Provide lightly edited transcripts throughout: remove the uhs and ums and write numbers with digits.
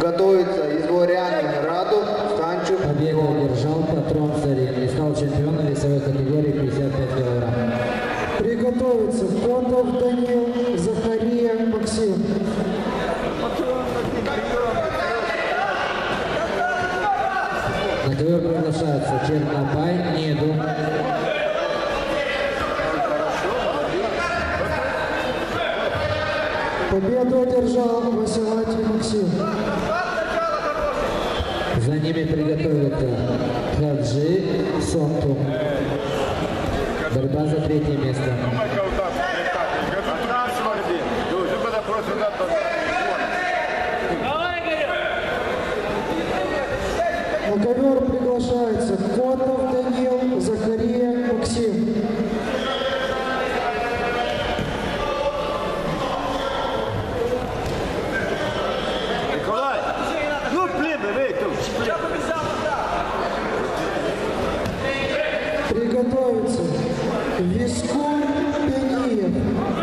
Готовится из дворян Раду Станчук. Победу одержал Патрон Зарин и стал чемпионом весовой категории 55 кг. Приготовиться Котов Данил, Захария Максим. На ковер приглашаются Чернобай, Неду. Победу одержал Василий Максим. За ними приготовятся Хаджи, Сонту. Борьба за третье место. На ковер приглашается Котов Данил, Захария Максим. Николай! Ну, блин, Приготовиться Вискун Пениев.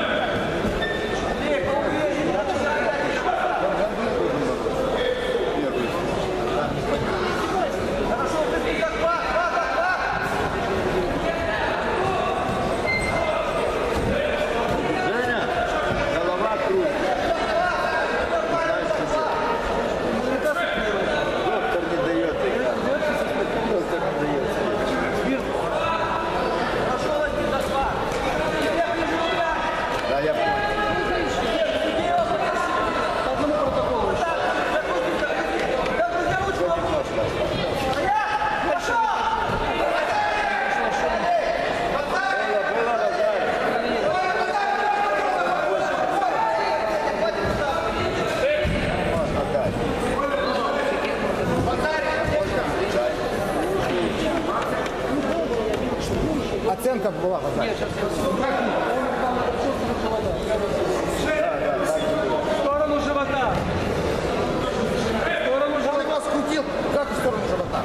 Оценка была в сторону живота. В сторону живота. Он его скрутил. Как в сторону живота?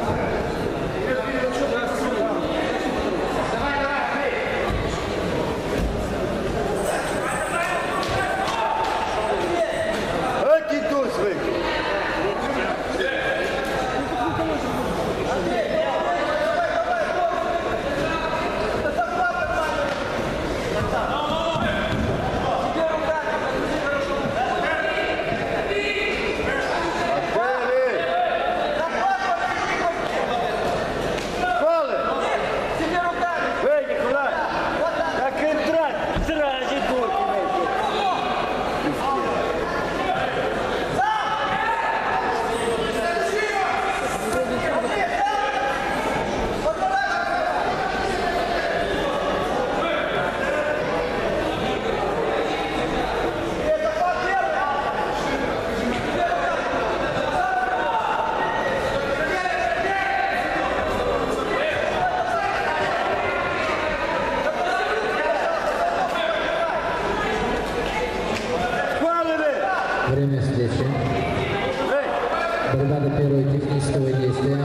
Время встречи. Борьба до первого технического действия.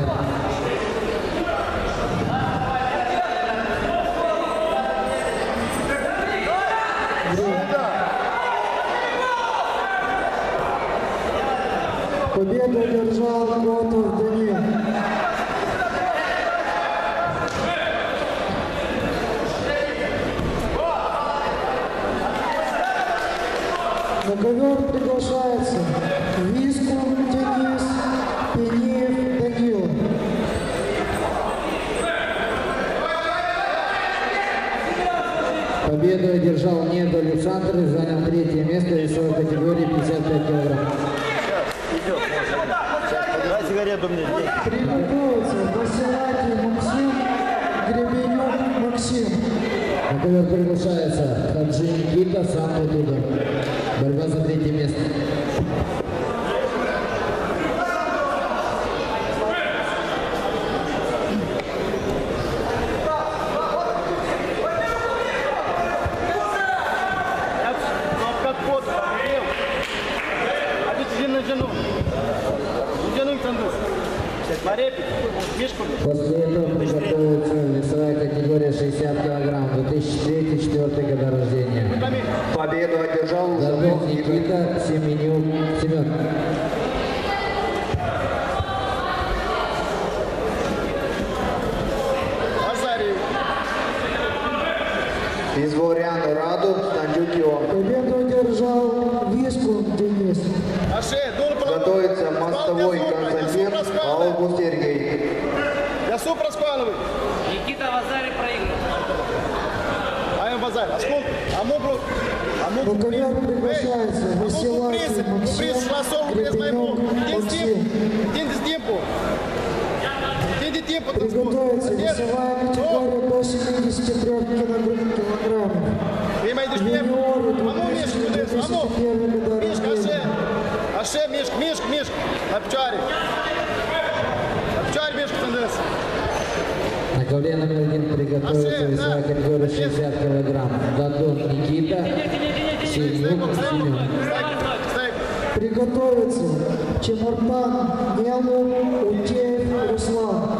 Победу одержал Котов Данил. На ковер приглашается Вискун Денис, Пениев Данил. Победу одержал Неду Александр и занял третье место в весовой категории 55 кг. Дай сигарету мне. Приготовиться Василий Максим, Гребенюк Максим. На ковер приглашается Хаджи Никита, сам оттуда. Борьба за третье место. После этого приготовится весовая категория 60 кг, 2003-2004 года рождения. Победу одержал Горбов Никита, Семенюк Семен. Готовится Мостовой Константин, Албу Сергей. Я суп раскладывай. Никита Вазари проиграл. Ай, Базар, осколки. На ковер приглашается Василатий Максим, Гребенюк Максим. Приготовиться весовая категория до 73 килограммов. Юниоры 2001 года рождения. Аше, Мишка, на пчаре. На пчаре, Мишка, тендес. На ковре номер 1 приготовится весовая категория 60 килограмм. Дадон Никита, Синюк, Семен. Приготовиться Чемуртан Нелу, Утеев Руслан.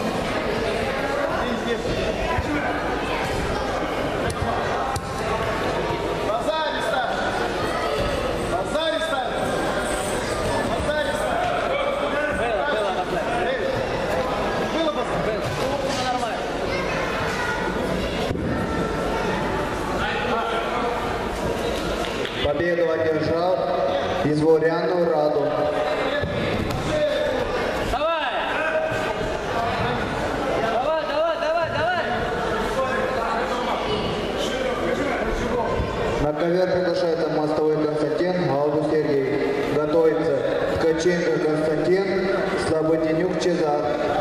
Победу одержал Изворяну Раду. На ковер приглашается Мостовой Константин, Албу Сергей. Готовится Ткаченко Константин, Слободенюк Чезар.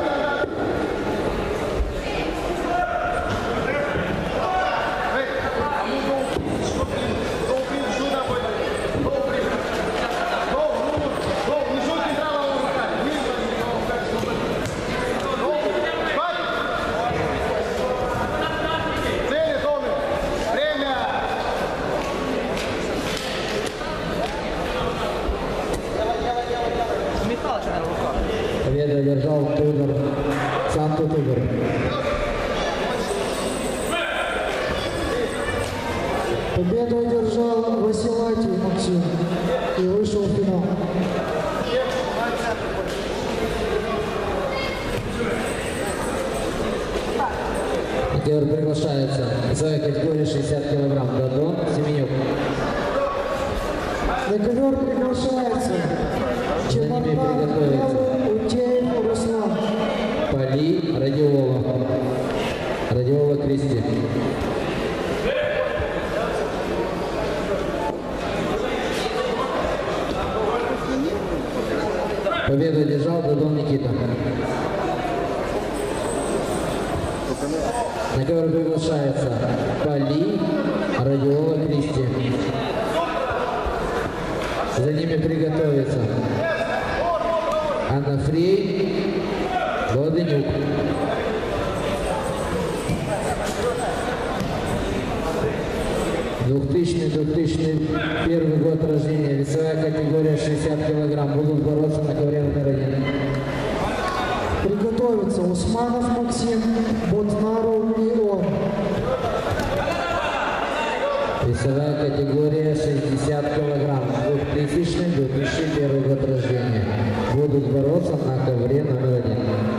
Победу одержал Тудор, Санто Тудор. Победу одержал Василатий Максим и вышел в финал. На ковер приглашается весовая категория 60 килограмм. Дадон, Семенюк. На ковер приглашается Чемуртан Нелу, Утеев Руслан. Пали, Радиола. Радиола Кристи. Победу одержал Дадон Никита. На ковер приглашается Пали, Радиола Кристи. За ними приготовится Анафрей, Владенюк. Первый год рождения, весовая категория 60 килограмм. Будут бороться на ковре номер 1. Приготовиться Усманов Максим, Ботнару и он. Весовая категория 60 килограмм. 2000-2001 год рождения. Будут бороться на ковре номер 1.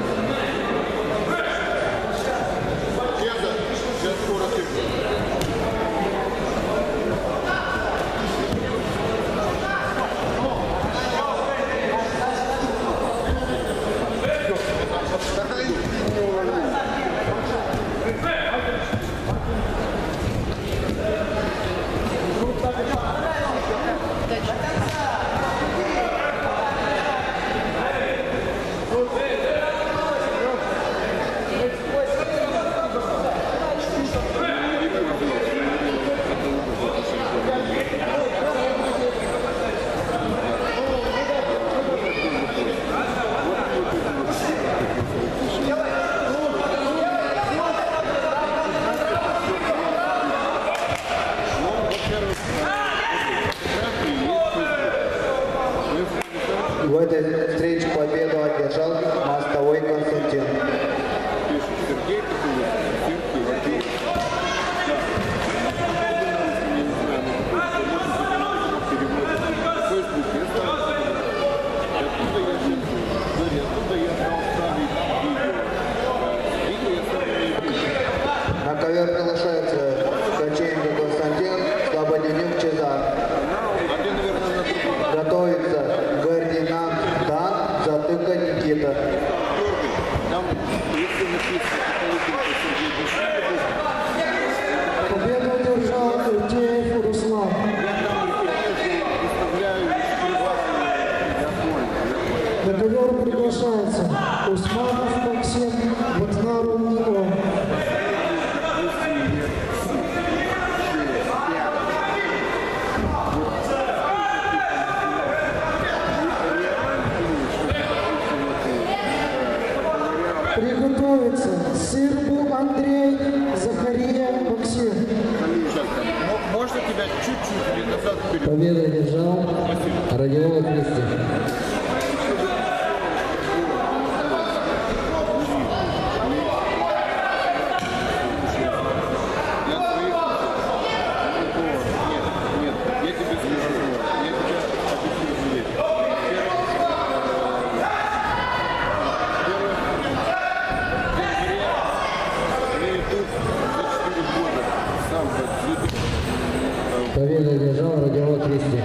В этой встрече победу одержал Мостовой Константин. На ковер приглашается Ткаченко Константин, Слободенюк Чезар. Готовится На ковер приглашается Усманов Максим, Ватнару Нио. Приготовиться Сырбу Андрей, Захария Максим. Можно тебя чуть-чуть или назад вперед? Победу одержал Радиола Кристи. Победу одержал Радиола Кристи.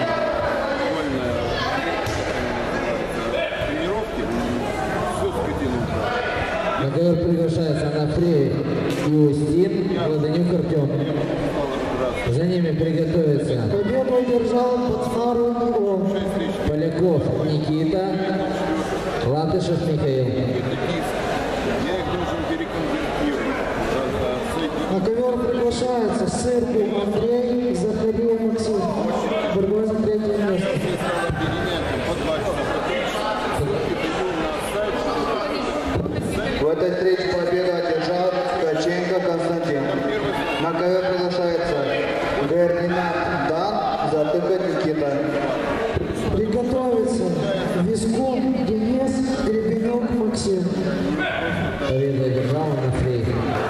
На ковер приглашается Анафрей Юстин, Владанюк Артем. За ними приготовится Победу одержал Ватнару Нио. Поляков Никита, Латышев Михаил. На ковер приглашается Сырбу Андрей, Захария Максим. Борьбой за третье место. В этой встрече победу одержал Ткаченко Константин. На ковер приглашается Гердинат Дан, Затыкать Никита. Приготовиться Вискун Денис, Гребенюк Максим. Победу одержал Анафрей.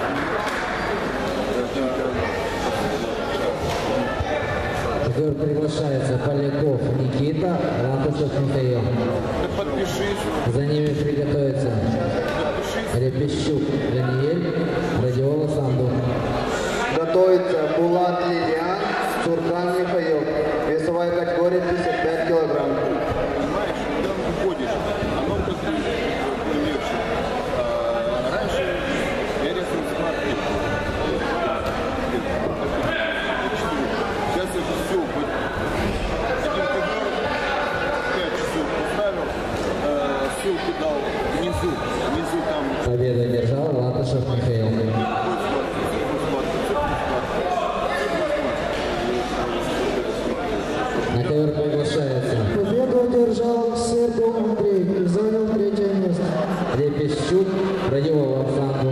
На ковер приглашается Поляков Никита, Латышев Михаил. За ними приготовится Репещук Даниэль, Радиола Санду. Готовится Булат Лилиан, Цуркан Михаил. Весовая категория 55 килограмм. Победу одержал Латышев Михаил. На ковер приглашается Победу одержал Сырбу Андрей и занял третье место. Репещук, Радиола Санду.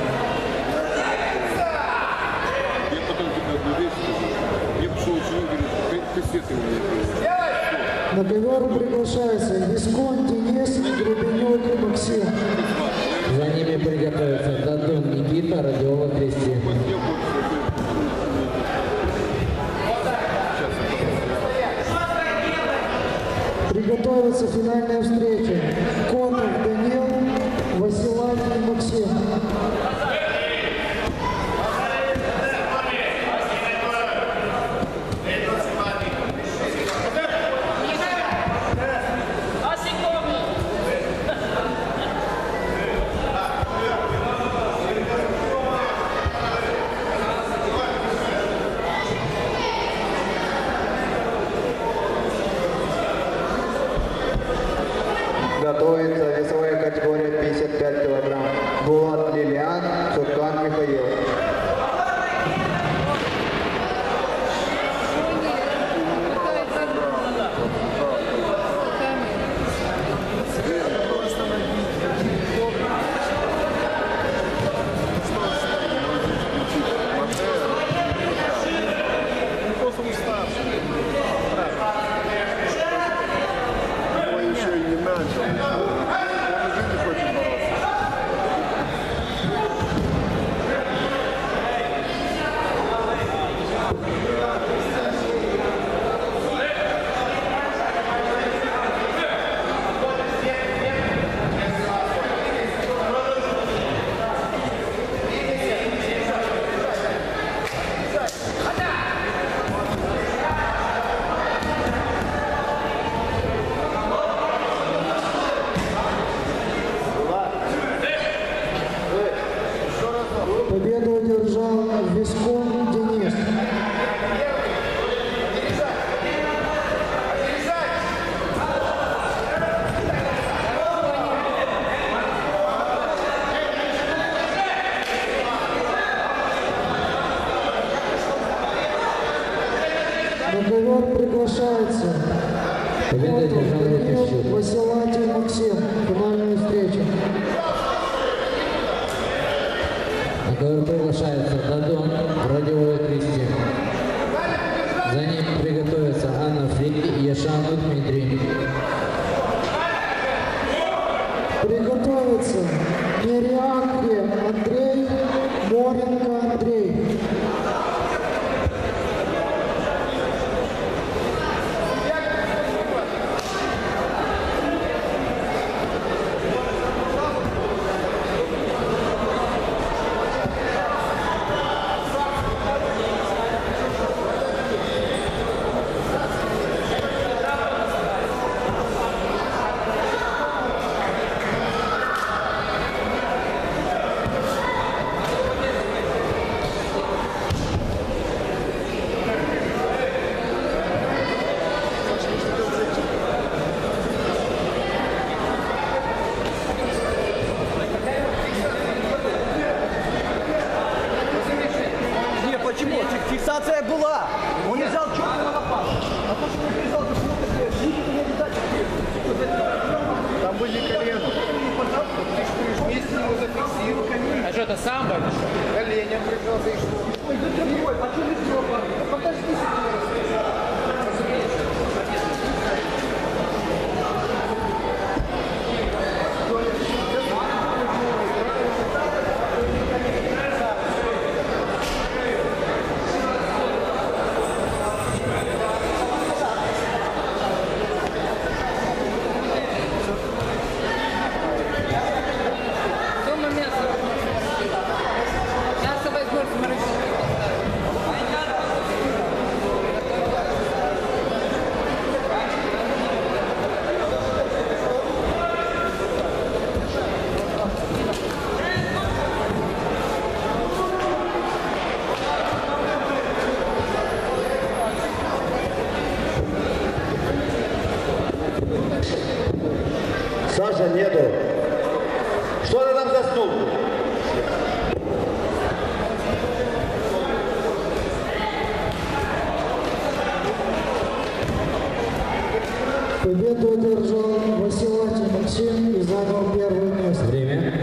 На ковер приглашается Вискун Денис, Гребенюк Максим. За ними приготовится Дадун Никита, Радиола Кристи. Приготовиться финальная встреча. Конов Данил, Василатий Максим. Готовится весовая категория 55 килограмм. Булат Лилиан, Цуркан Михаил. Победу одержал Вискун Денис. Победу одержал Лукишев. Василатий Максим. Финальную встречу. На ковер приглашается Дадон, Радиовой Кристи. За ним приготовятся Анна Фрик и Яшану Дмитрий. Приготовиться Мериакри Андрей, Моренко Андрей. Фиксация была. Он не взял четко на напад. А то, что он призвал, почему-то не обязательно. Там были колено. Вместе его зафиксировали. А что это самбо? Коленем прижался и что? Подожди. Саша, нету. Что ты там заснул? Победу одержал Василатий Максим и занял первое место. Время.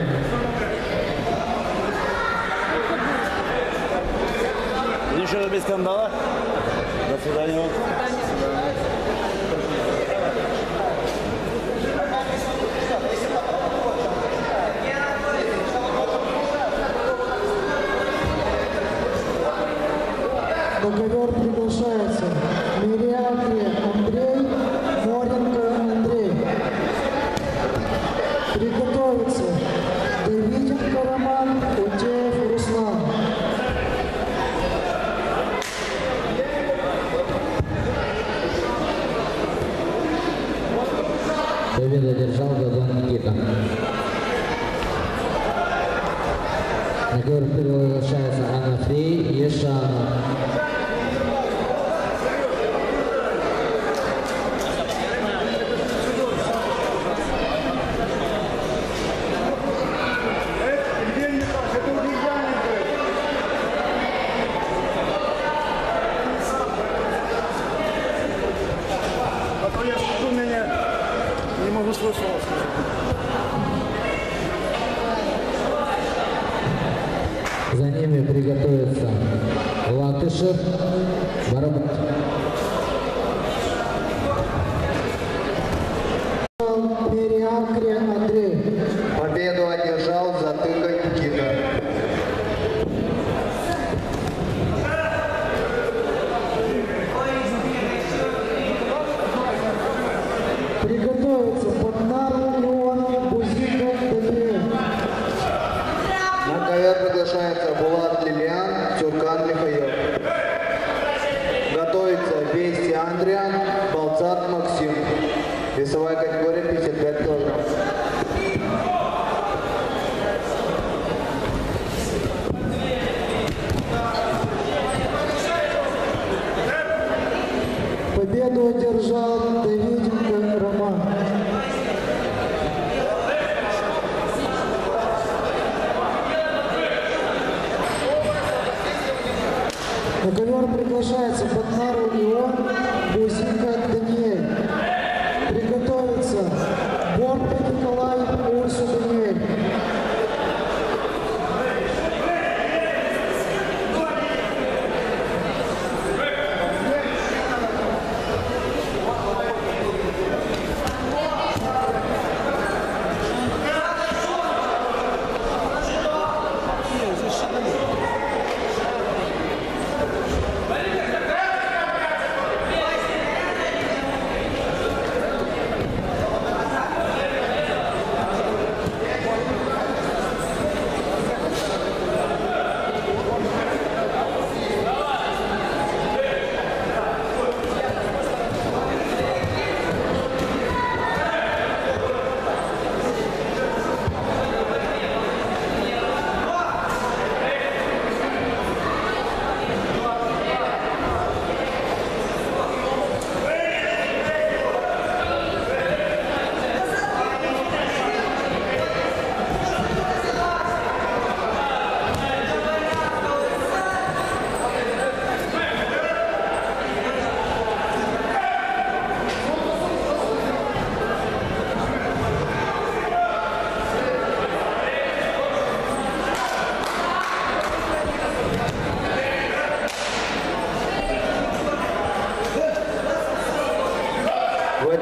Еще раз без скандала. До свидания. На ковер приглашается Мериакри Андрей, Моренко Андрей. Приготовиться Давиденко Роман, Утеев Руслан. Победу одержал Дадон Никита. На ковер приглашается Анна Фрей и Яшану. Не могу слышать. За ними приготовится Латышев, Барабан. Мериакри Андрей. Победу одержал Затыка Никита. Приготовиться Поднару Леон, Бузика Даниэль. На ковер приглашается Булат Лилиан, Тюркан Михаил. Готовится Вести Андриан, Балцат Максим. Весовая категория 55 килограмм. Победу одержал Давиденко Роман. На ковер приглашается Поднару Леон, Бузика Даниэль.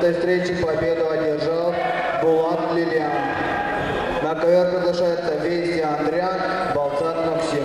этой встрече победу одержал Булат Лилиан. На ковер приглашается Вести Андриан, Балцан Максим.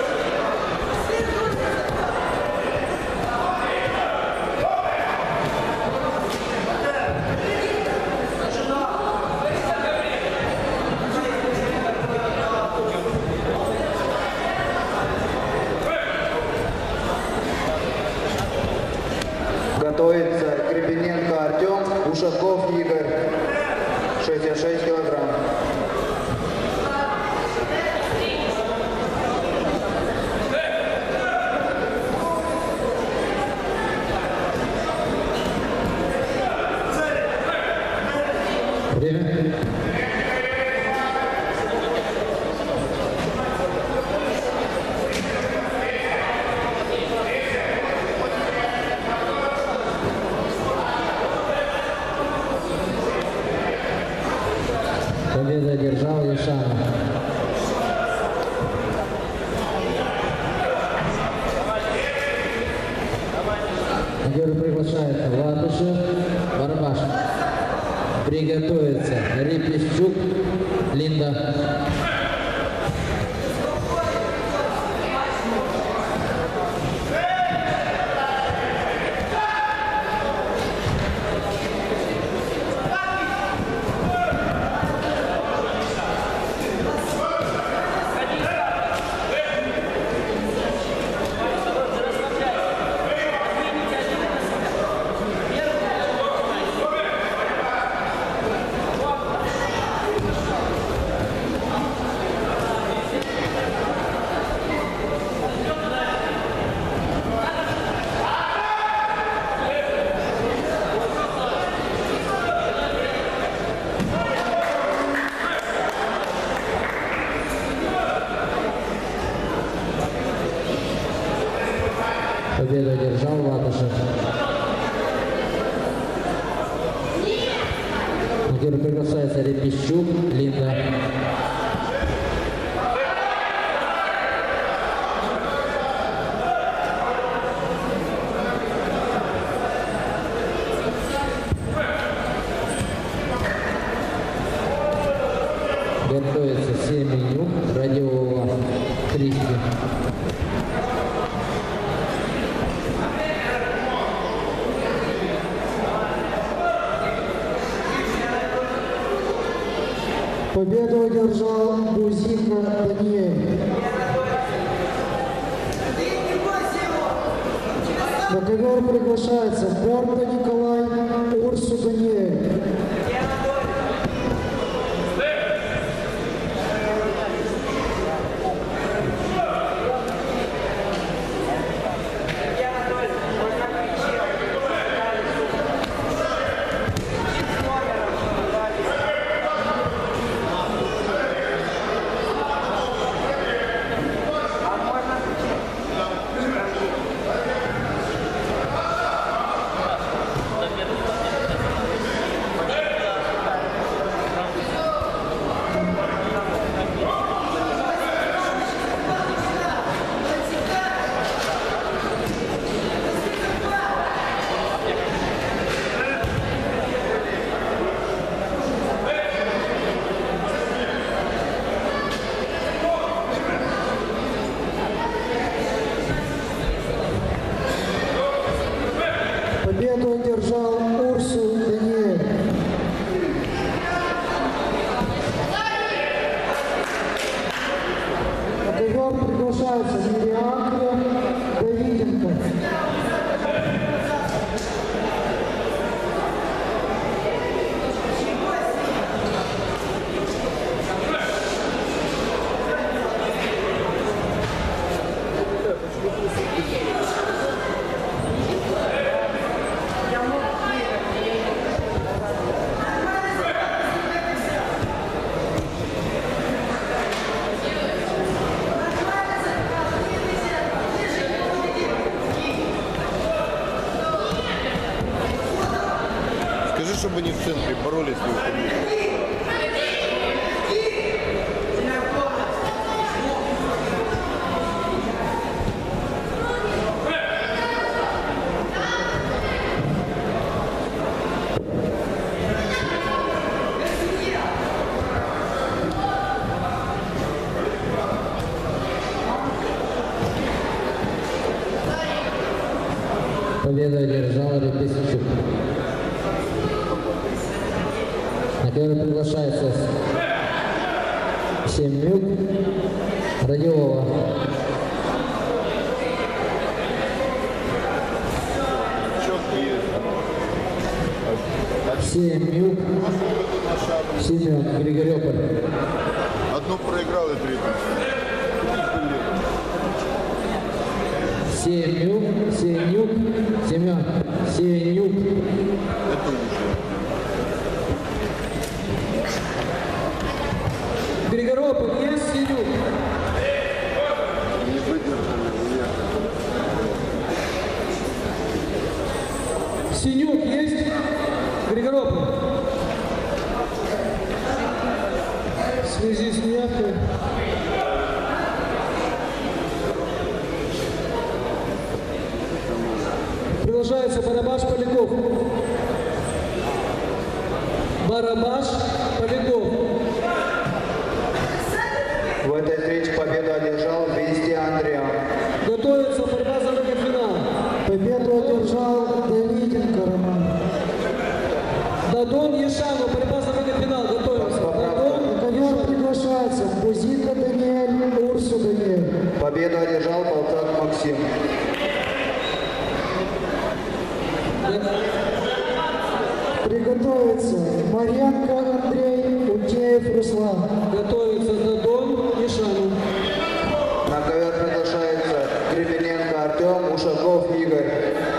Готовится Гребененко Артем, Ушаков Игорь, 66 килограмм. Время. Победу одержал Яшанов. На ковер приглашается Латышев, Барбаш. Приготовиться Репищук, Линда. Победу одержал Латышев. На ковер приглашается Репищук, Линда. Готовится Семенюк, Радиова, Кристи. Победу одержал Бузина Даниэль. На ковер приглашается Борта Николай, Урсу Даниэль. Победу одержал Урсу Даниэль. На ковер приглашается Мириакля Давиденко. Скажи, чтобы они в центре боролись не уходили. ковер приглашается Семюк, Радиолова. Семюк, Семен, Григорьополь. Одну проиграл и 3. Семюк, Семен, Семюк. Григорополь, есть Синюк? Не выдержали, уехали. Синюк есть? Григорополь? В связи с неявкой. Продолжается Барабаш, Поляков. Барабаш, Поляков. В этой встрече победу одержал Вести Андриан. Готовится борьба за выход в финал. Победу одержал Давиденко Роман. Дадон Ешану, борьба за выход в финал. Готовится. На ковер приглашается Бузика Даниэль, Урсу Даниэль. Победу одержал Болцак Максим. Приготовиться Марьянко Андрей, Утеев Руслан. Готовится Дадон Ешану. На ковер приглашается Гребененко Артем, Ушаков Игорь.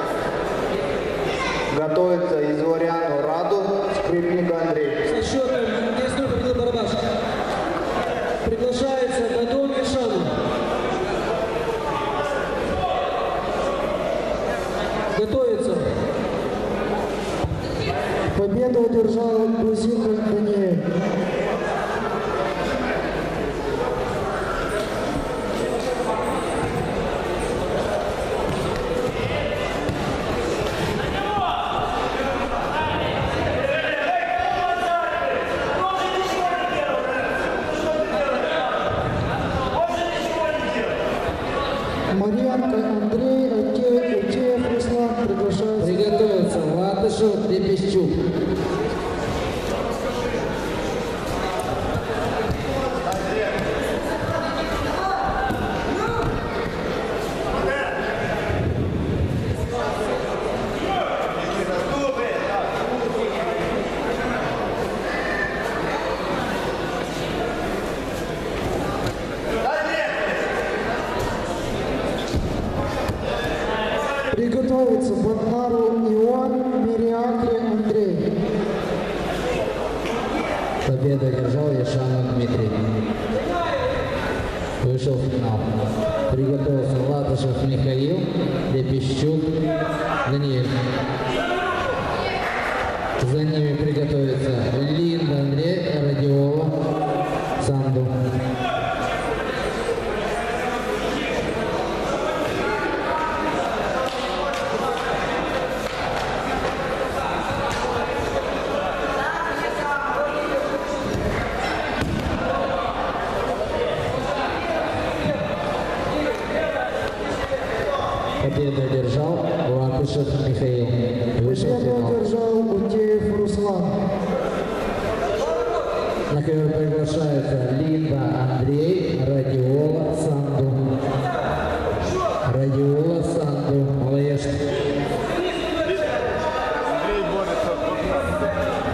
Готовится Изворяну Раду, Скрипник Андрей. Со счетом 10-0 победил Барабаш. Приглашается Дадон Ешану. Готовится. Победу одержал Бузика Даниэль. Марьянко Андрей, Утеев Руслан приглашается. Приготовиться Латышев, Лепещук. Приготовиться Батнару Иоанн, Мириакре Андрей. Победу одержал Ешанов Дмитрий. Вышел в финал. Приготовился Латышев Михаил, Лепещук Даниэль. За ними приготовится Линда Андрей, Радиола Санду. Победу одержал Латышев Михаил. Вышел в Победу финал. одержал Утеев Руслан. На ковер приглашаются Линда Андрей, Радиола Санду. Радиола Санду. Малоежки. Андрей борется от Бахрата.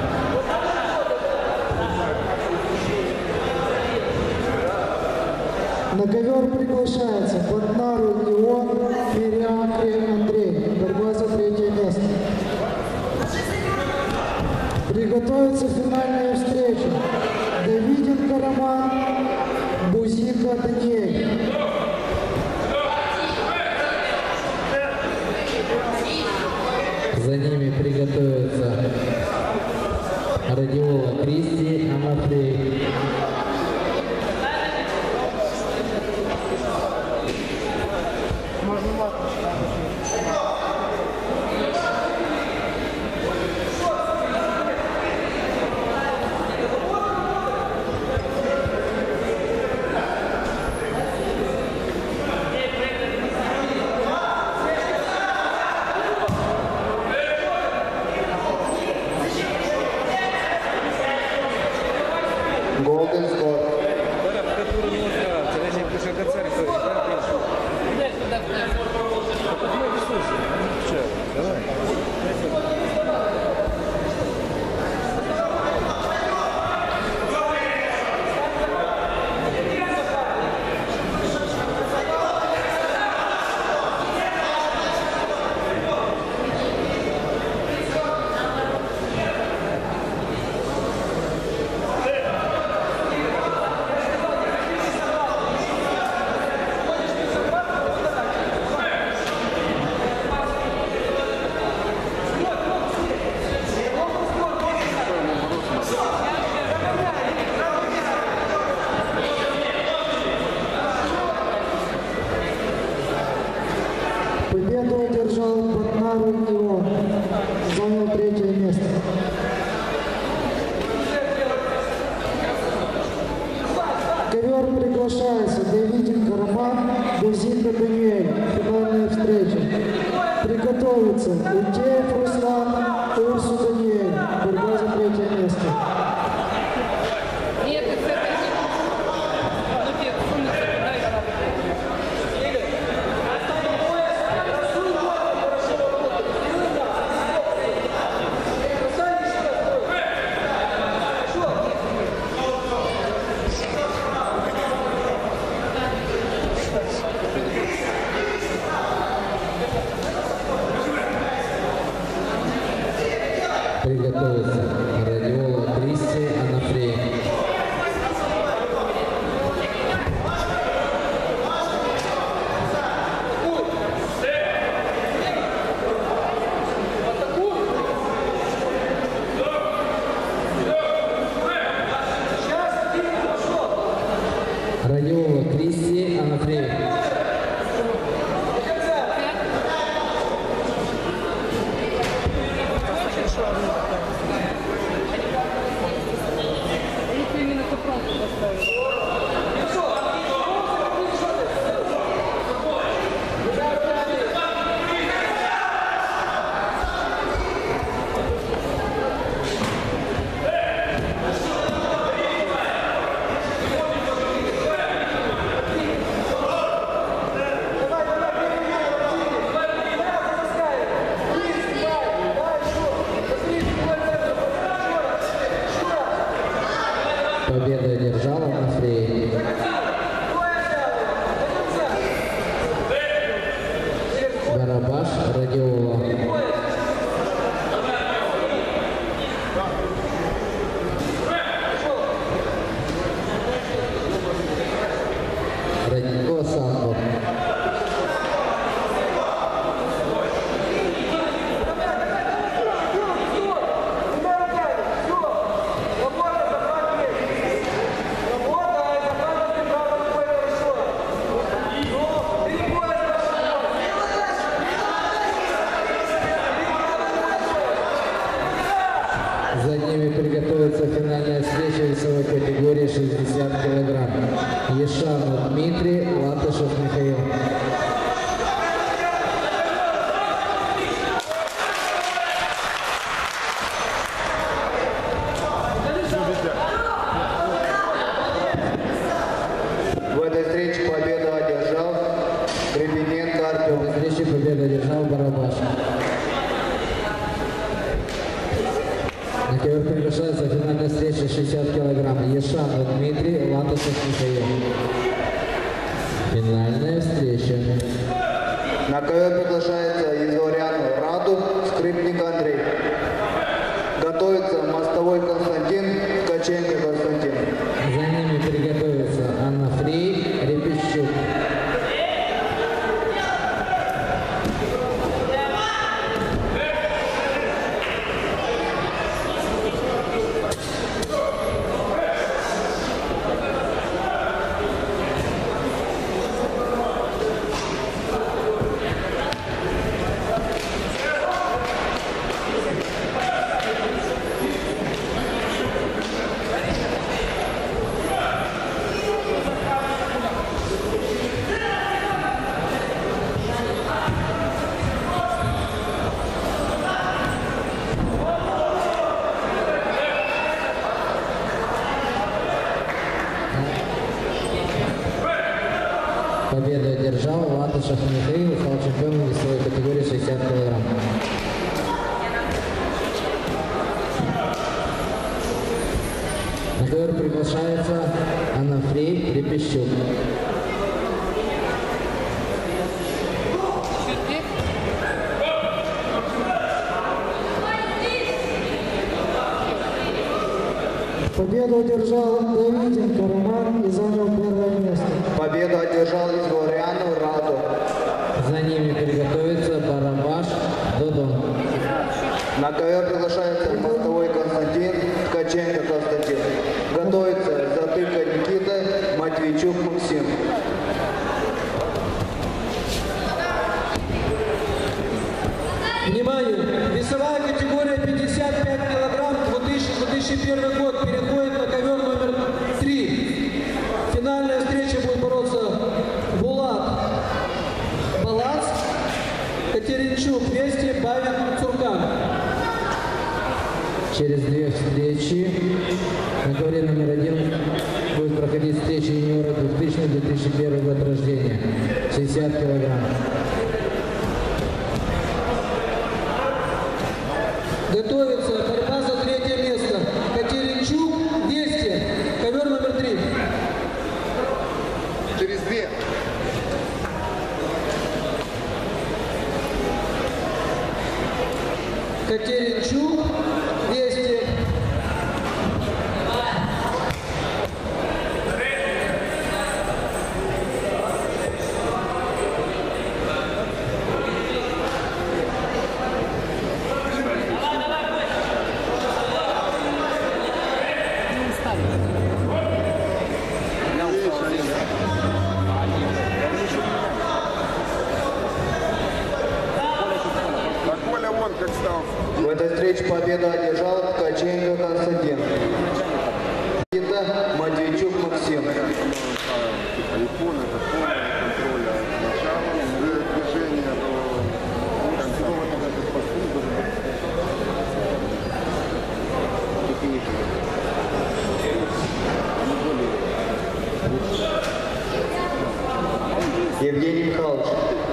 На ковер приглашается Батнару Иоанн, Мириакре Андрей. Борьба за 3-е место. Приготовиться финальная встреча. Давиденко Роман, Бузика Даниэль. За ними приготовятся Радиола Кристи, Амафрей. Golden Scott. Победу одержал Батнару Иван, занял 3-е место. Ковер приглашается Давиденко Роман, Бузинда Даниэль, финальная встреча. Приготовиться Утеев Руслан, Урсу Даниэль, борьба за 3-е место. Нет, это не. Ну, тебе сунется туда и Приготовиться. Радиола Кристи Анафрей. Радиола Кристи Анафрей. именно купронку поставили. Победу одержал Анафрей. Барабаш Радиола. Радиола Самбо. За ними приготовится финальная встреча весовой категории 60 кг. Ешанов Дмитрий, Латышев Михаил. В этой встрече победу одержал Гребененко Артем. В этой встрече победу одержал Барабаш. На ковер приглашается финальная встреча 60 кг. Ешанов Дмитрий, Латышев Михаил. Финальная встреча. На ковер приглашается Изоряну Раду, Скрипник Андрей. Готовится Мостовой Константин, Ткаченко Константин. За ними приготовится Анафрей, Репещук. Победу одержал Латышев Михаил, стал чемпионом весовой категории 60 кг. На ковер приглашается Анафрей Репещук. Победу одержал Давиденко Роман и занял первое место. Победу одержал Изгоряну Раду. За ними приготовится Барабаш Додон. На ковер приглашается Мостовой Константин, Ткаченко Константин. Готовится Затыка Никита, Матвейчук Максим. Внимание! Весовая категория 55 килограмм, 2001 год. Переходит на ковер номер 3. Финальная встреча будет бороться Булат Балац, Катеринчук 200, Бавин Цуркан. Через две встречи на ковре номер 1 будет проходить встреча юниора 2000-2001 год рождения. 60 килограмм. Готовится борьба за третье место. Катеринчук 200, ковер номер 3. Через две. Катеринчук 200. А Коля вон как стал. В этой встрече победу одержал Ткаченко Константин. Никита, Матвейчук Максим. Айфон это полное контроля от начала движения до конца. Евгений Михайлович.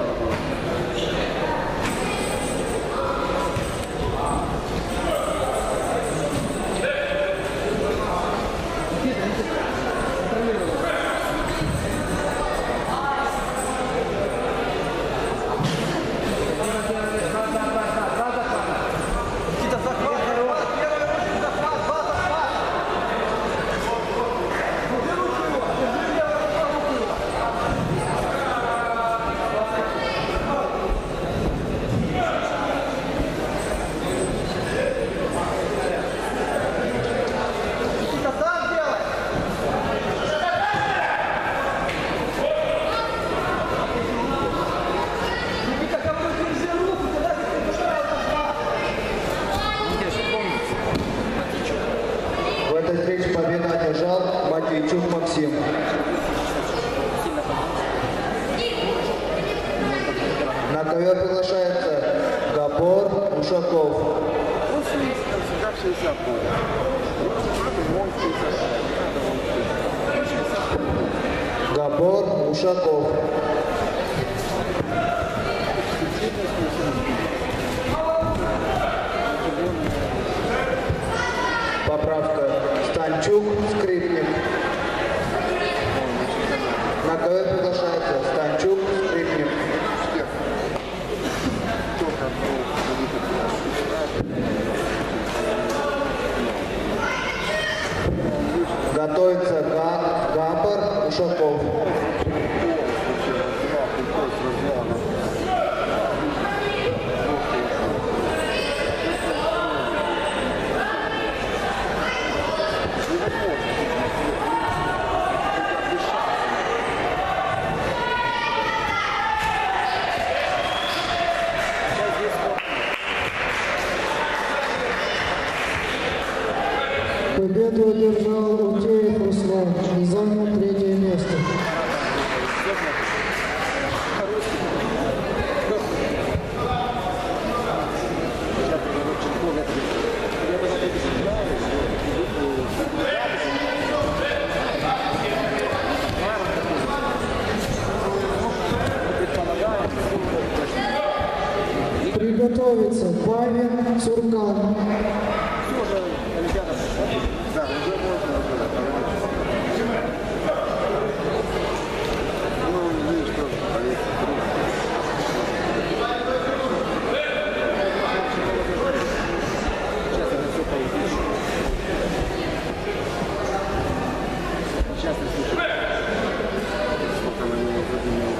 В этой встрече победу одержал Матвейчук Максим. На ковер приглашается Габор Ушаков. Он всегда 60 будет. Он 60. Габор Ушаков. Поправка. Станчук, Скрипник. На ковер приглашается Станчук, Скрипник. Готовится Габор Ушаков. Победу одержал Утеев Руслан и занял третье место. Приготовиться Павел Цуркан. Да, уже можно уже. Ну, видишь, тоже полиция. Сейчас я слышу. Сколько на него задумалось.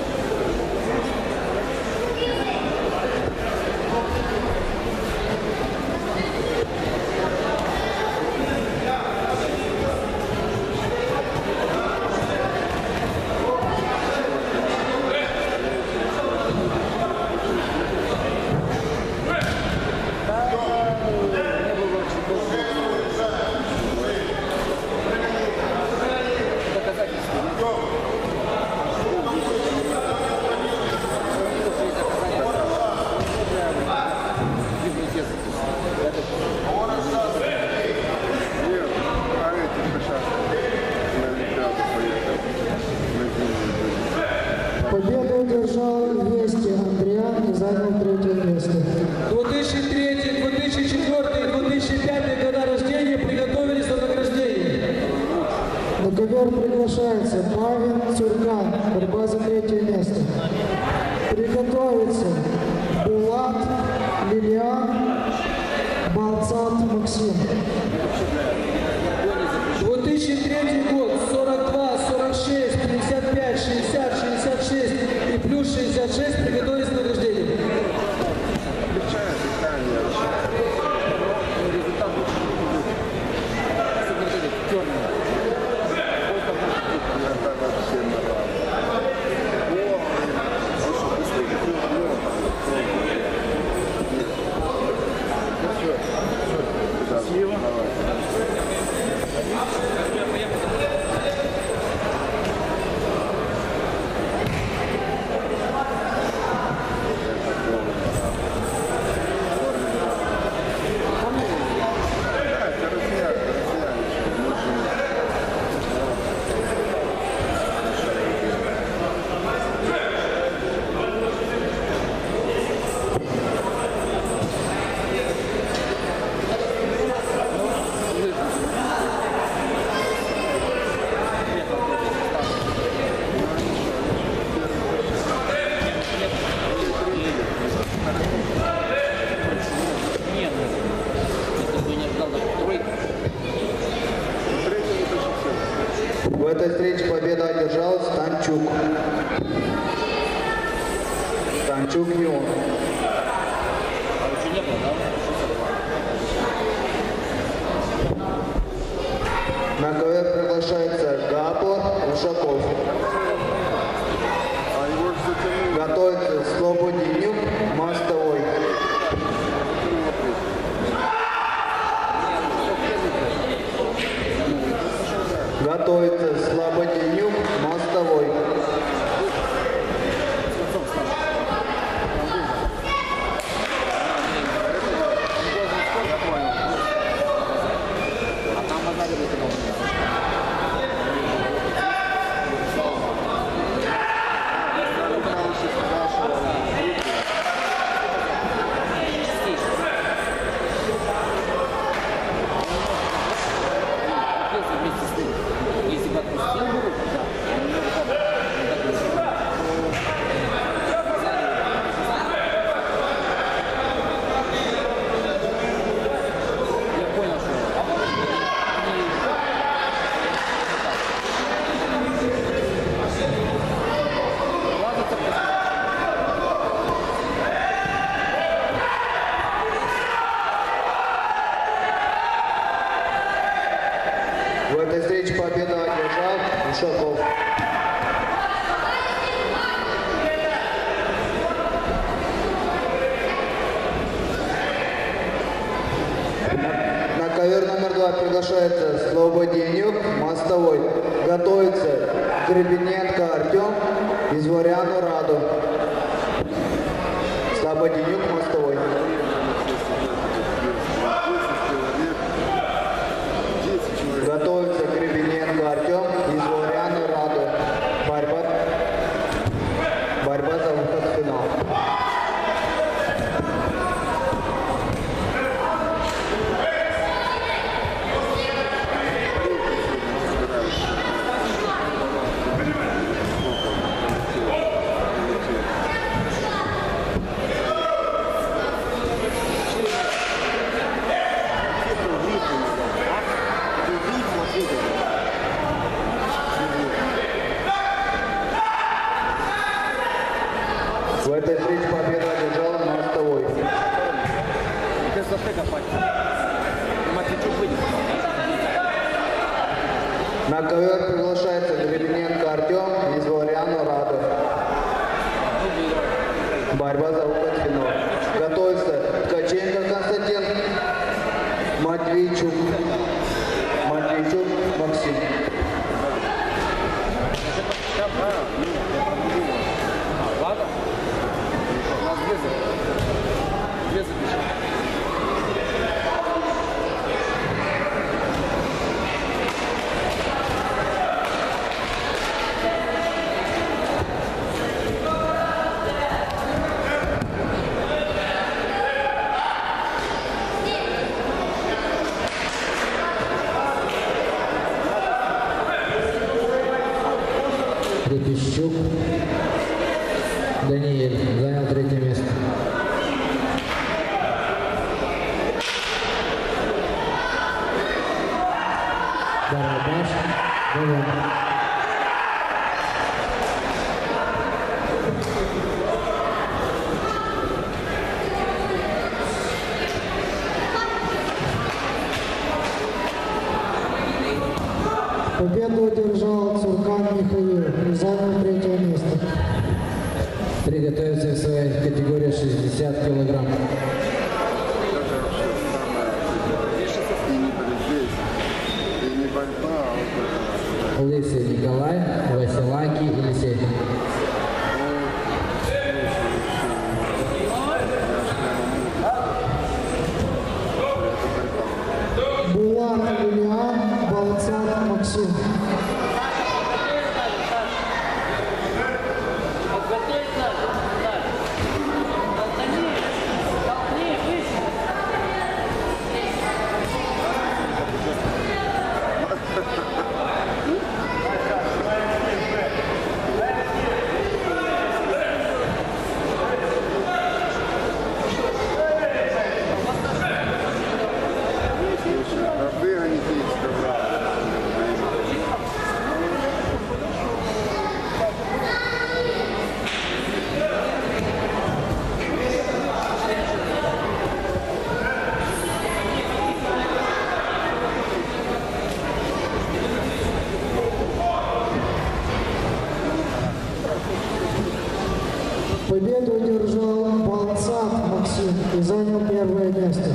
Победу одержал Вести Андриан и занял 3-е место. 2003, 2004 и 2005 года рождения приготовились на награждение. На ковер приглашается Павел Цуркан, борьба за 3-е место. Приготовиться Булат Лилиан, Балцат Максим. 2003 год, 42, 46, 55, 60, 66 и плюс 66 приготовились к награждению. Облегчает дыхание вообще. Результат очень хороший. Особенно вот эти черные. Это вообще нормально. О, очень быстрее. Счастливо. В этой встрече победу одержал Станчук. Станчук Юн. На ковер приглашается Гапор Ушаков. Готовится Слободенюк Мостовой. Готовится Слободенюк Мостовой. В этой встрече победу одержал Ушаков. На ковер номер 2 приглашается Слободенюк Мостовой. Готовится Гребененко Артем из Варяну Раду. Слободенюк Мостовой. Готовится Гребененко Артем из Варяну Раду. Борьба за выход в финал. На ковер приглашается Гребененко Артем из Варяну Радов. Борьба за выход в финал. Готовится Ткаченко Константин, Матвейчук Максим. Ладно? У нас без отвечания. Репещук Даниэль занял 3-е место. Барабаш Валерий. Победу одержал Цуркан Михаил и занял 3-е место. Приготовиться в своей категории 60 килограмм. И не борьба, а вот Лысый Николай, Василаки Елисей. Булан Илья, Балцат Максим. Победу одержал Балцат Максим и занял 1-е место.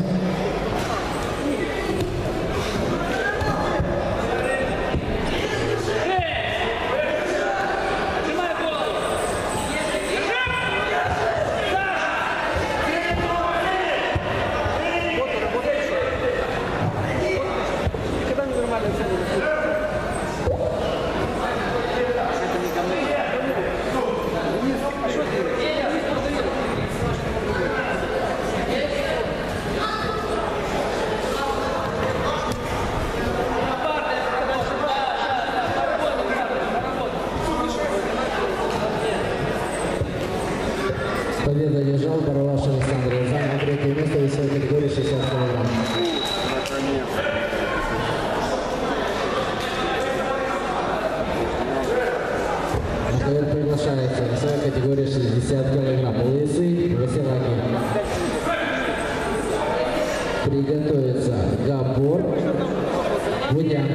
Победу одержал Баралаш Александр и занял 3-е место в своей категории 60 килограмм. На ковер приглашается в своей категории 60 килограмм. Лысый Василаки. Приготовится Габор Будян.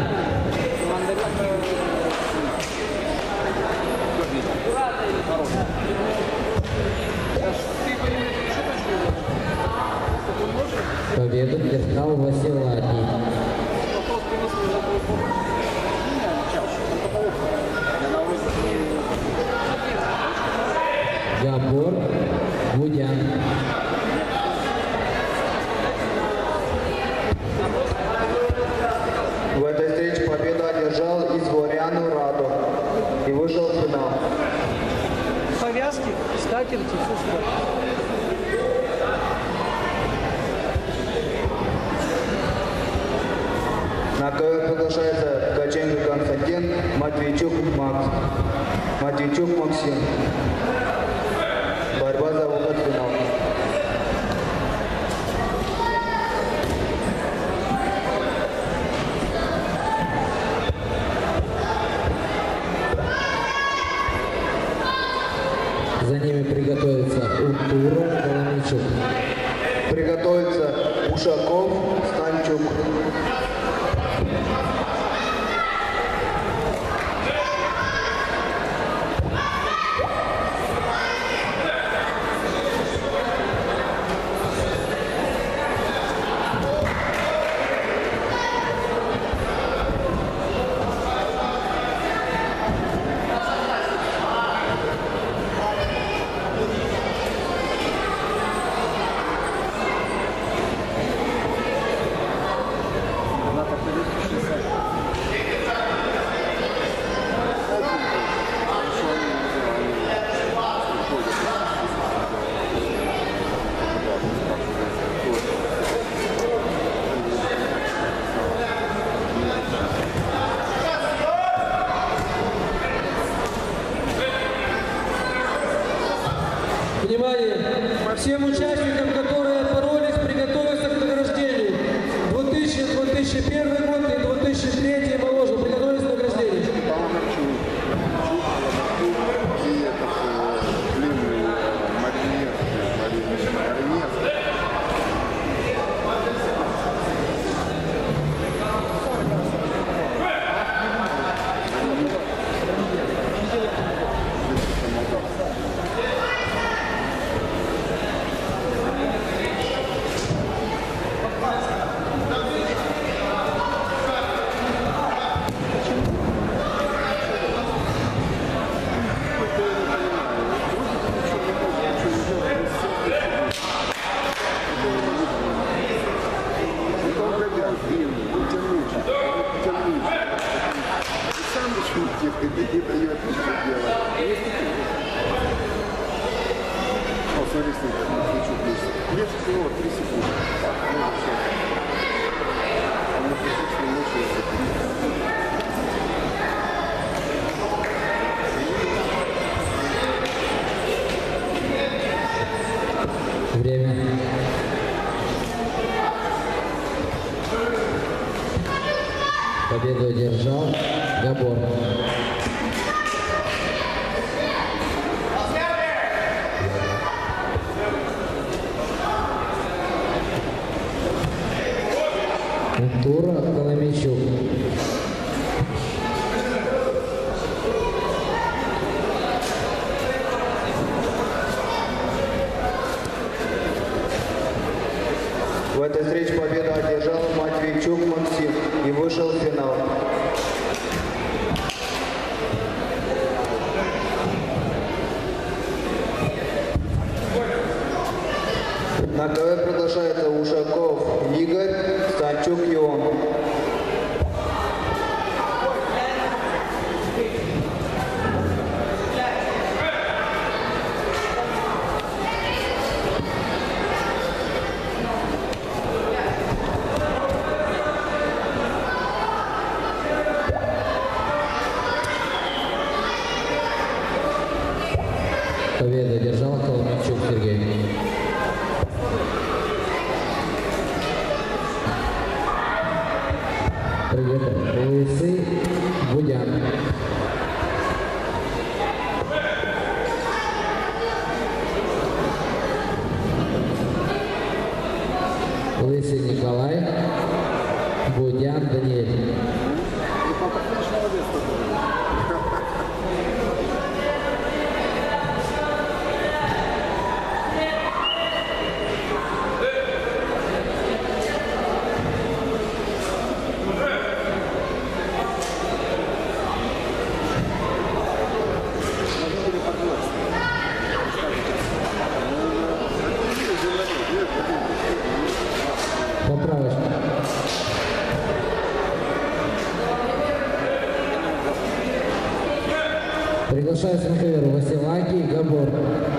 Победу держал Василаки. Габор Будян. В этой встрече победу одержал из Варяну Раду и вышел в финал. Повязки, скатерти, все сюда. На ковер приглашается Ткаченко Константин, Матвейчук Максим. Борьба за выход в финал. За ними приготовится Утуров Коломейчук. Приготовится Ушаков Станчук. Всем участникам, которые боролись, приготовиться к награждению. 2000, 2001 год и 2003 и моложе. Приготовились к награждению. И этот длинный маринез. Время. Победу одержал Габор. Тура Коломейчук. В этой встрече победу одержал Матвейчук Максим и вышел в финал. На КВ приглашается Ушаков Игорь, Станчук Ион. Победу одержал Коломейчук Сергей. Лысый Будян. Лысый Николай, Будян Даниэль. Поправочка. Приглашается на ковер Василакий Габор.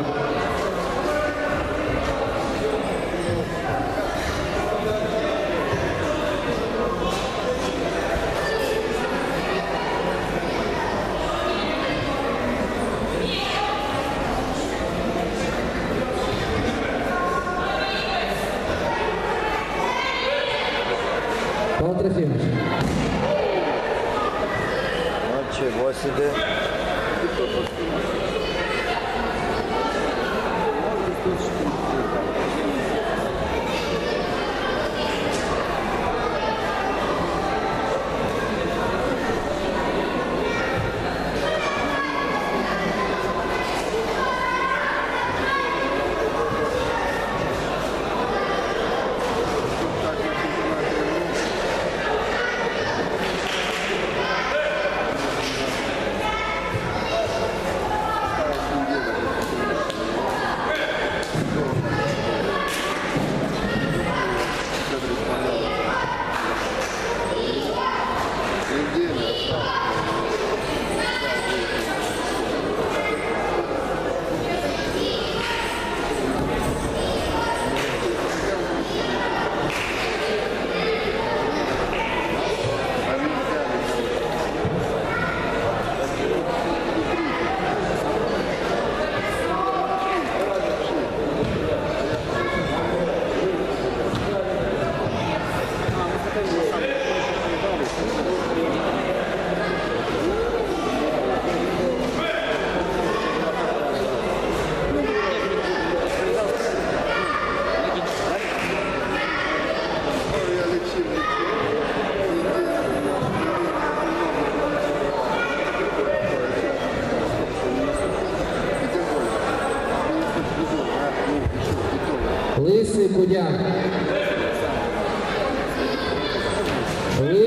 Павел Трофимович. Ничего себе.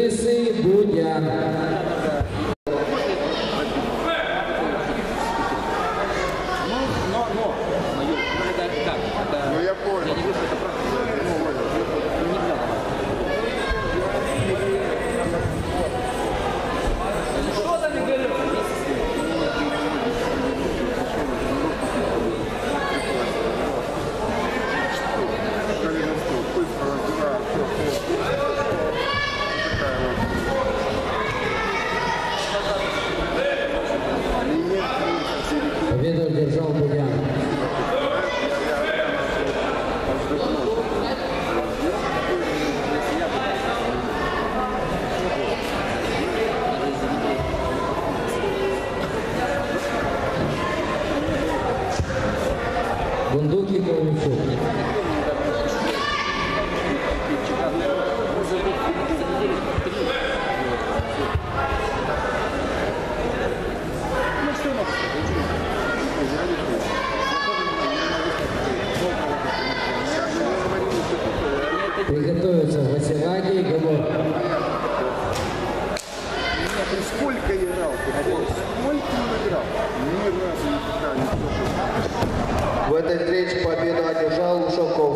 Лысый Будян. Ну я понял. Победу одержал Будян. Бундуки Ковальчук. Приготовиться Василаги и Головко. Сколько играл? Сколько он играл? Ни разу не играл. В этой встрече победу одержал Ушаков.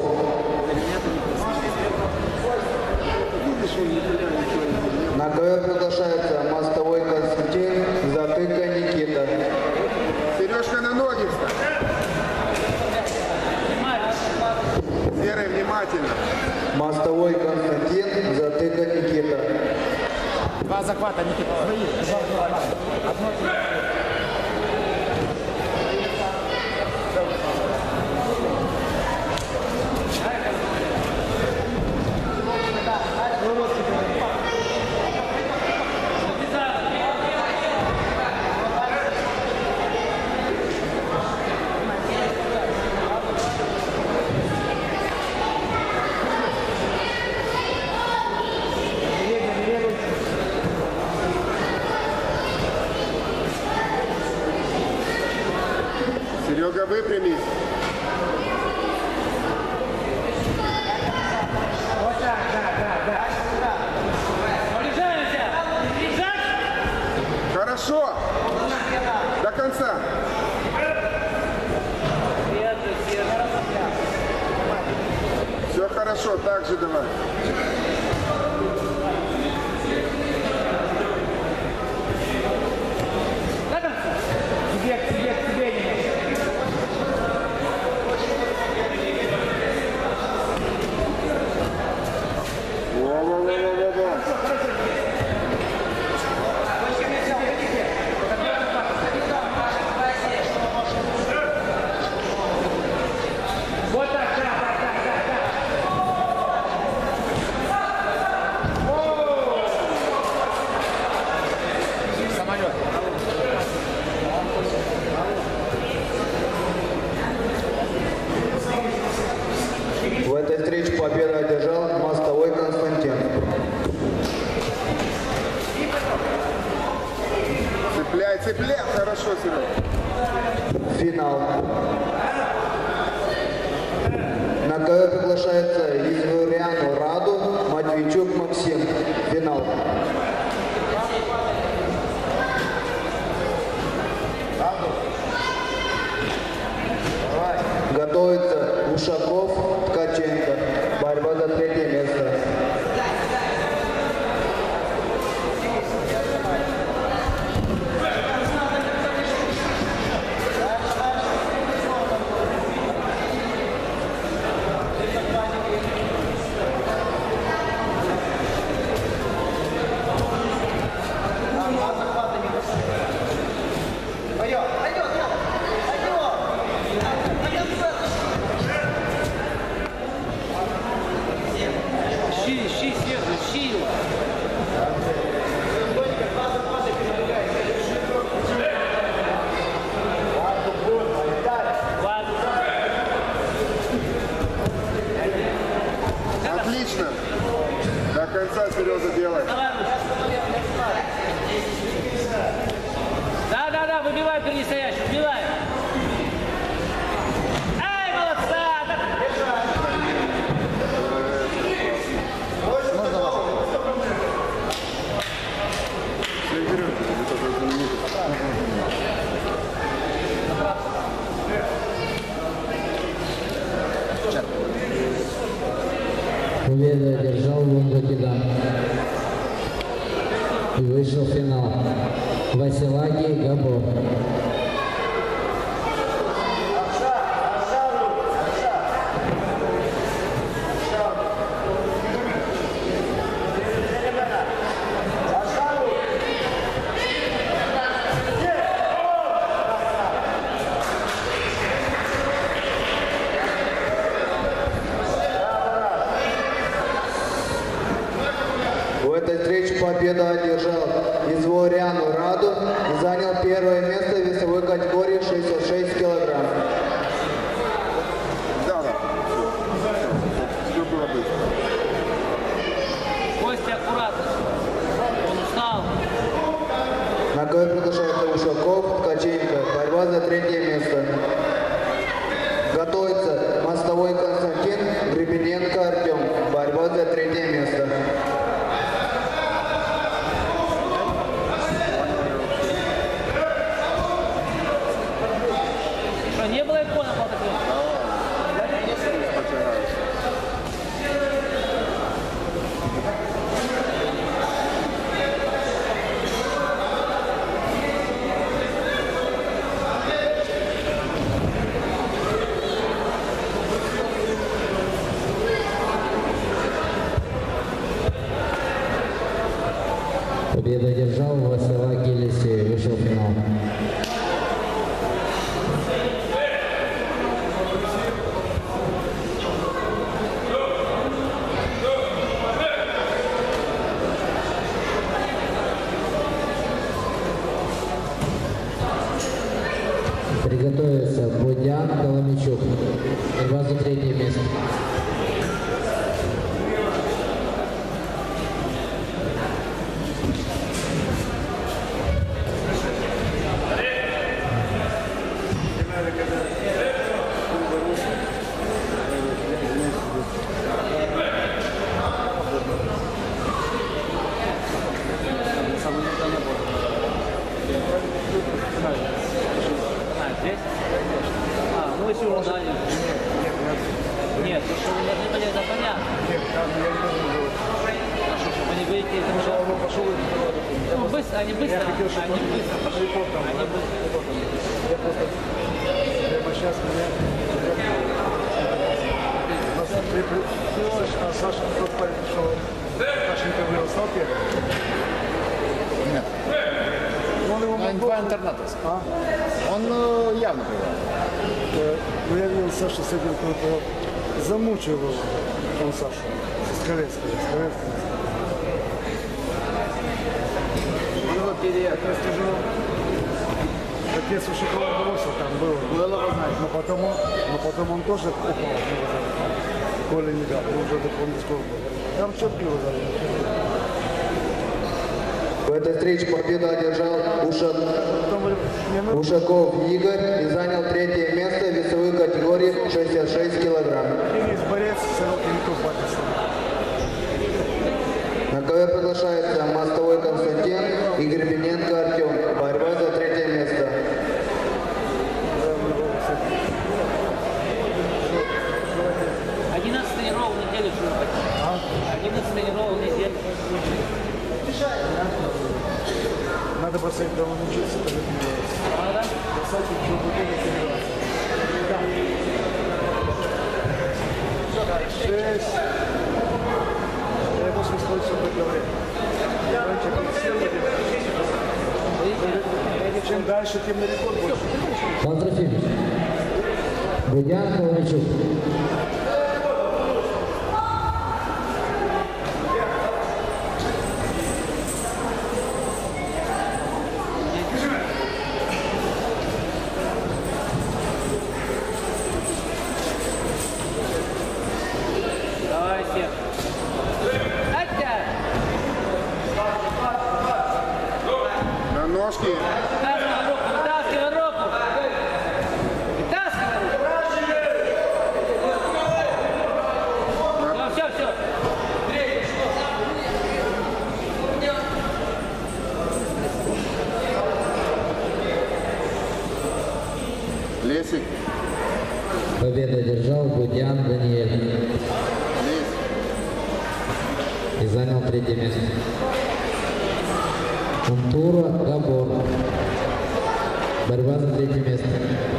На ковер приглашается Мостовой Константин, Затыка Никита. Сережка, на ноги встань. Серый, внимательно. Мостовой Константин, Затыка Никита. Два захвата, Никита. Серега, выпрямись. Хорошо. До конца. Все хорошо, так же давай. Во-во-во-во-во-во. В этой встрече победу одержал Мостовой Константин. Цепляй, цепляй. Хорошо, Серега. Финал. На ковер приглашается Изваряну Раду, Матвейчук Максим. Финал. Готовится Ушаков, Ткаченко. Борьба за третье место. и вышел в финал. Василаги Габор. В этой встрече победу одержал Изворяну Раду и занял первое место в весовой категории 66 килограмм. Да. Все было быстро. Костя, аккуратно. Он устал. На ковер приглашается Ушаков, Ткаченко. Борьба за третье место. Готовится Мостовой Константин, Гребененко Артем. Борьба за третье место. Что, не было икона по такому? Победу одержал Василаги Елисей, вышел в финал. Приготовиться Будян Коломичук. Борьба за третье место. Здесь? Ну если уже заняли. Нет, потому что вы должны были, это понятно. А что, чтобы они выйти из уже? Ну, быстро, они быстро. Они быстро пошли. Они быстро. Я просто прямо сейчас меня... Саша, тот парень, что Сашенька выросал первый? Нет. Он его Два интерната. А? Он явно привел. Ну, я видел, Саша с этим кто-то замучил его, он Саша, с Колецкой. Отец у Шикова бросил, там было. Но потом он тоже упал. Коля не дал, он уже дополнительно скоро был. Там четко его залил. В этой встрече победу одержал Ушаков Игорь и занял третье место в весовой категории 66 килограмм. Есть борец, широкий YouTube подписан. На ковер приглашается Мостовой Константин и Гребененко Артем. Борьба за третье место. 11 тренировок в неделю, что 11 тренировок в неделю. Надо бросать дома научиться, это не делается. Бросать и чтобы не тренироваться. 6. Я его свистую, что вы говорите. Чем дальше, тем на рекорд больше. Пан Трофимович. Будян Коломичук. Давайте. Атя! На ножки. Вытаскивай руку! Вытаскивай руку! Все. Лесик. Победу одержал Будян Даниэль. Лезь. И занял третье место. Антура Габор. Борьба за третье место.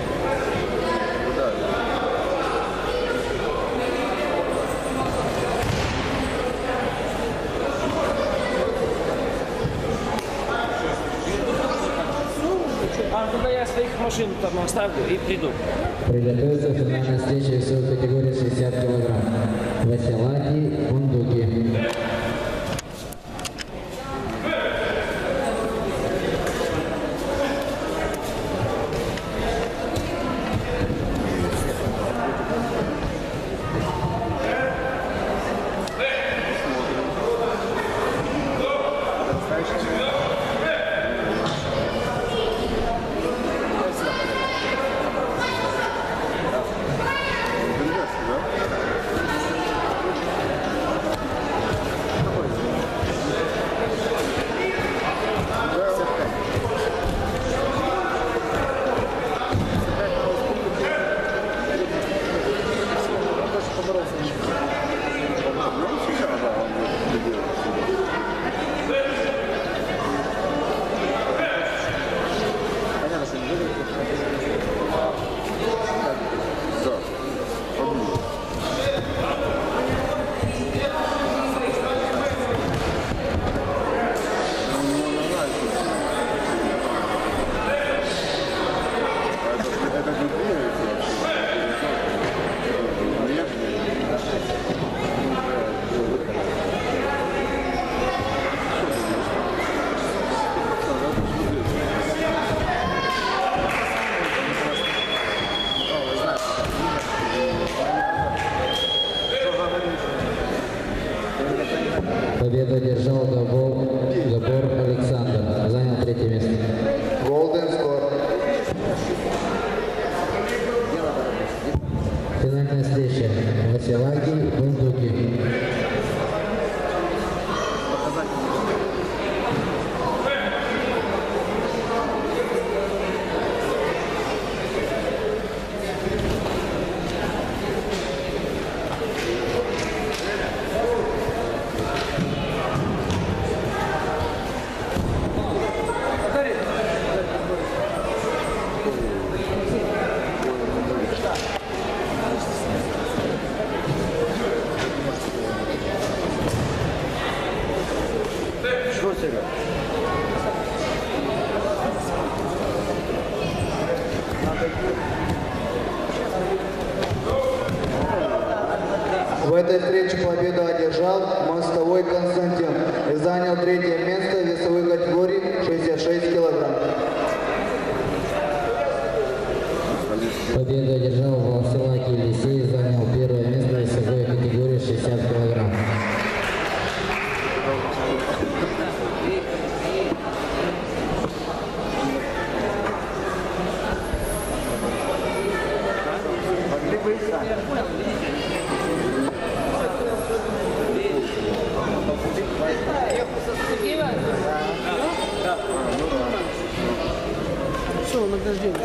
Тогда я своих машин там оставлю и приду. Приготовиться финальная встреча весовой категории 60 кг. Василати Бундуки. Победу одержал Габор Александр. Занял третье место. Golden Score. Финальная встреча. Василаки Бундуки. В этой встрече победу одержал Мостовой Константин и занял третье место в весовой категории 66 килограмм. Победу одержал Василаки Елисей. Занял первое место в весовой категории 60 килограмм. Все, награждение.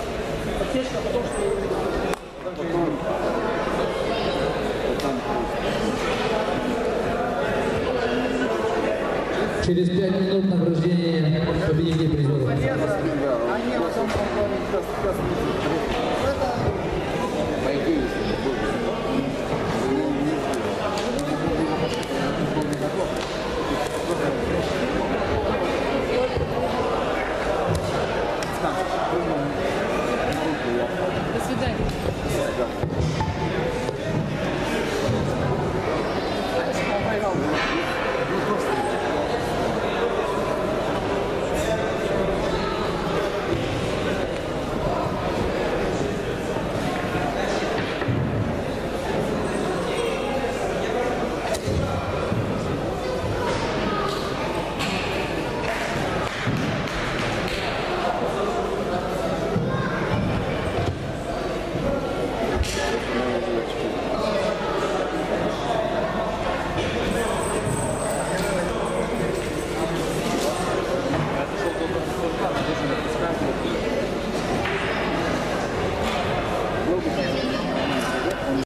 Через 5 минут награждение победителей призеров. До свидания. Global